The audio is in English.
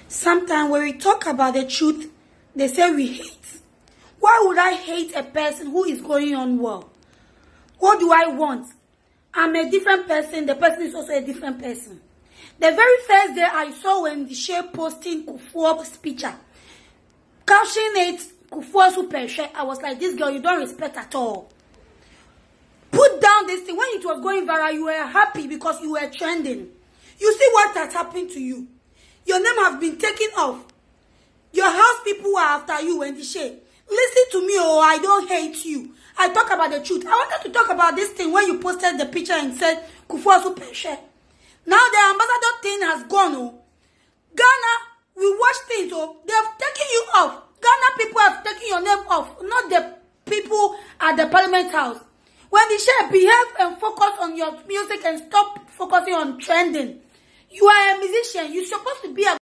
Sometimes when we talk about the truth, they say we hate. Why would I hate a person who is going on well? What do I want? I'm a different person. The person is also a different person. The very first day I saw when the Shay posting Kufuor's picture, captioning it Kufuor super Shay, I was like, this girl, you don't respect at all. Put down this thing. When it was going viral, you were happy because you were trending. You see what has happened to you. Your name has been taken off. Your house people are after you, Wendy Shay. Listen to me, oh, I don't hate you. I talk about the truth. I wanted to talk about this thing when you posted the picture and said Kufuor super Shay. Now the ambassador thing has gone, oh. Ghana, we watch things, oh. They have taken you off. Ghana people have taken your name off, not the people at the parliament house. When the Shay, behave and focus on your music and stop focusing on trending. You are a musician. You're supposed to be a